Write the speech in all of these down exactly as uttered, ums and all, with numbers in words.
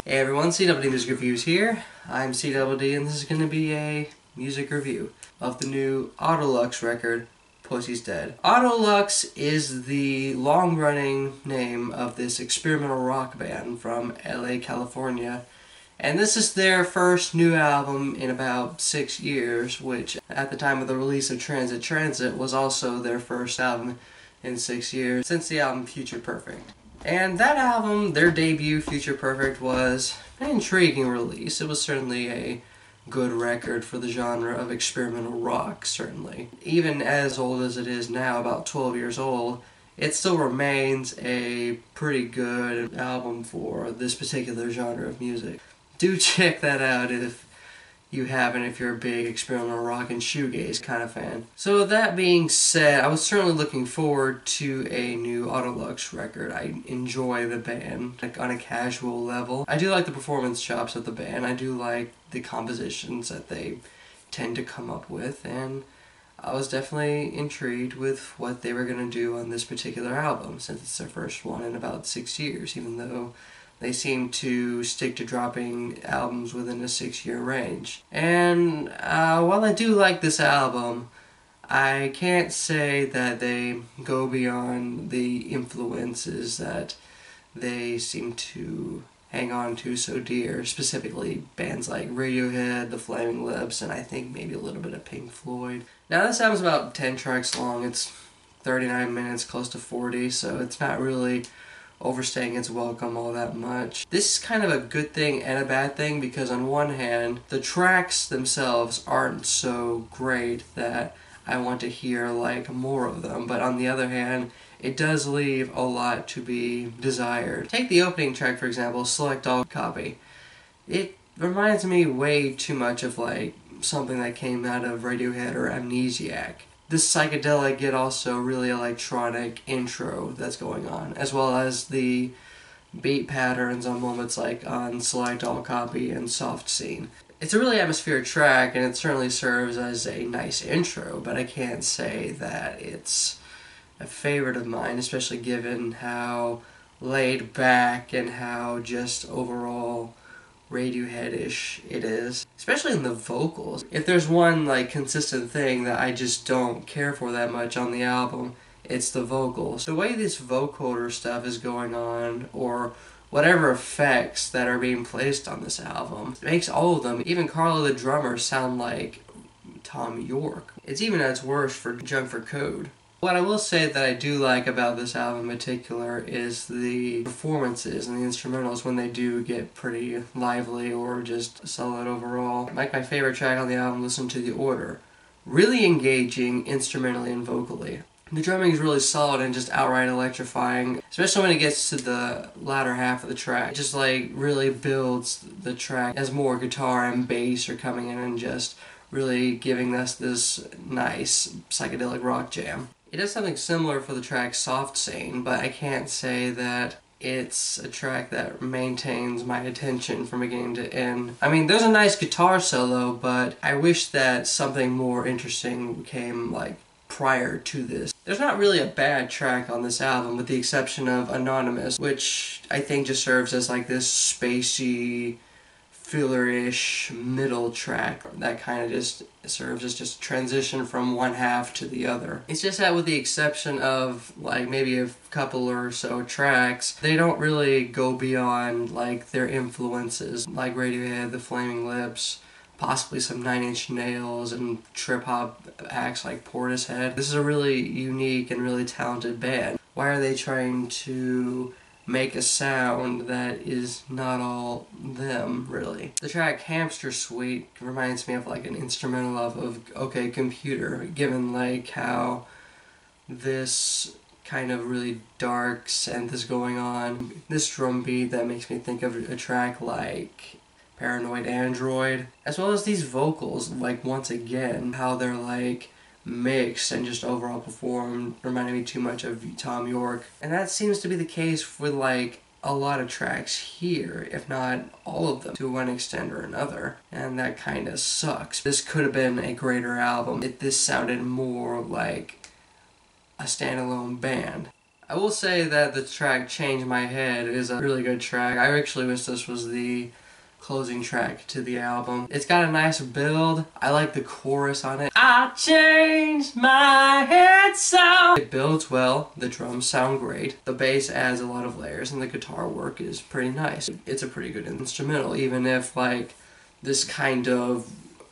Hey everyone, C W D Music Reviews here. I'm C W D and this is going to be a music review of the new Autolux record, Pussy's Dead. Autolux is the long-running name of this experimental rock band from L A, California. And this is their first new album in about six years, which at the time of the release of Transit Transit was also their first album in six years, since the album Future Perfect. And that album, their debut, Future Perfect, was an intriguing release. It was certainly a good record for the genre of experimental rock, certainly. Even as old as it is now, about twelve years old, it still remains a pretty good album for this particular genre of music. Do check that out if you haven't, if you're a big experimental rock and shoegaze kind of fan. So that being said, I was certainly looking forward to a new Autolux record. I enjoy the band, like on a casual level. I do like the performance chops of the band. I do like the compositions that they tend to come up with, and I was definitely intrigued with what they were going to do on this particular album, since it's their first one in about six years, even though they seem to stick to dropping albums within a six-year range. And uh, while I do like this album, I can't say that they go beyond the influences that they seem to hang on to so dear, specifically bands like Radiohead, The Flaming Lips, and I think maybe a little bit of Pink Floyd. Now this album's about ten tracks long. It's thirty-nine minutes, close to forty, so it's not really overstaying its welcome all that much. This is kind of a good thing and a bad thing, because on one hand, the tracks themselves aren't so great that I want to hear like more of them, but on the other hand, it does leave a lot to be desired. Take the opening track, for example, Selectallcopy. It reminds me way too much of like something that came out of Radiohead or Amnesiac. This psychedelic yet also really electronic intro that's going on, as well as the beat patterns on moments like on Selectallcopy and Soft Scene. It's a really atmospheric track, and it certainly serves as a nice intro, but I can't say that it's a favorite of mine, especially given how laid back and how just overall Radiohead-ish it is, especially in the vocals. If there's one like consistent thing that I just don't care for that much on the album, it's the vocals. The way this vocoder stuff is going on, or whatever effects that are being placed on this album, makes all of them, even Carlo the drummer, sound like Tom York. It's even at its worst for Junk for Code. What I will say that I do like about this album in particular is the performances and the instrumentals when they do get pretty lively or just solid overall. Like my favorite track on the album, Listen to the Order. Really engaging instrumentally and vocally. The drumming is really solid and just outright electrifying, especially when it gets to the latter half of the track. It just like really builds the track as more guitar and bass are coming in and just really giving us this nice psychedelic rock jam. It does something similar for the track Soft Scene, but I can't say that it's a track that maintains my attention from beginning to end. I mean, there's a nice guitar solo, but I wish that something more interesting came like prior to this. There's not really a bad track on this album, with the exception of Anonymous, which I think just serves as like this spacey, filler-ish middle track that kind of just serves as just a transition from one half to the other. It's just that with the exception of like maybe a couple or so tracks, they don't really go beyond like their influences, like Radiohead, The Flaming Lips, possibly some Nine Inch Nails and trip-hop acts like Portishead. This is a really unique and really talented band. Why are they trying to make a sound that is not all them, really? The track Hamster Suite reminds me of like an instrumental of, of OK Computer, given like how this kind of really dark synth is going on. This drum beat that makes me think of a track like Paranoid Android, as well as these vocals, like once again, how they're like mixed and just overall performed, reminded me too much of Tom York. And that seems to be the case with like a lot of tracks here, if not all of them, to one extent or another. And that kind of sucks. This could have been a greater album if this sounded more like a standalone band. I will say that the track Change My Head is a really good track. I actually wish this was the closing track to the album. It's got a nice build. I like the chorus on it. I changed my head so. It builds well. The drums sound great. The bass adds a lot of layers and the guitar work is pretty nice. It's a pretty good instrumental, even if like this kind of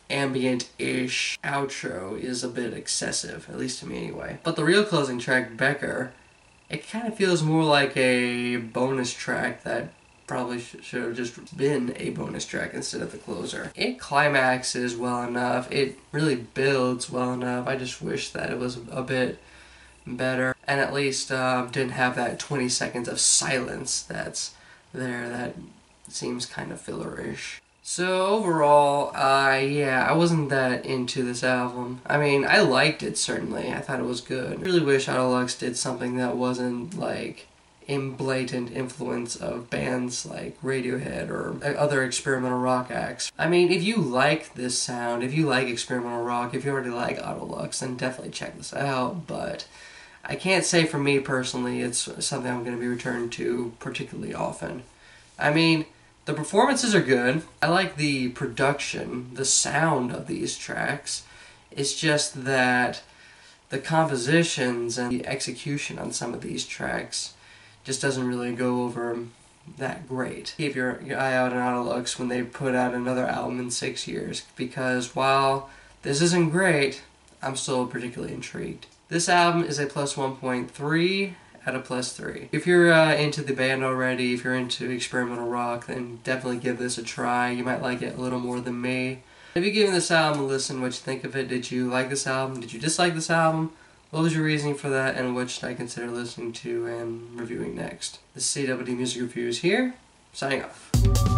ambient-ish outro is a bit excessive, at least to me anyway. But the real closing track, Becker, it kind of feels more like a bonus track that probably sh should have just been a bonus track instead of the closer. It climaxes well enough, it really builds well enough. I just wish that it was a bit better and at least uh, didn't have that twenty seconds of silence that's there that seems kind of filler-ish. So overall, uh, yeah, I wasn't that into this album. I mean, I liked it certainly, I thought it was good. I really wish Autolux did something that wasn't like in blatant influence of bands like Radiohead or other experimental rock acts. I mean, if you like this sound, if you like experimental rock, if you already like Autolux, then definitely check this out, but I can't say for me personally it's something I'm going to be returning to particularly often. I mean, the performances are good. I like the production, the sound of these tracks. It's just that the compositions and the execution on some of these tracks just doesn't really go over that great. Keep your, your eye out on Autolux when they put out another album in six years, because while this isn't great, I'm still particularly intrigued. This album is a plus one point three out of plus three. If you're uh, into the band already, if you're into experimental rock, then definitely give this a try. You might like it a little more than me. Have you given this album a listen? What you think of it? Did you like this album? Did you dislike this album? What was your reasoning for that, and what should I consider listening to and reviewing next? This is C W D Music Reviews here, signing off.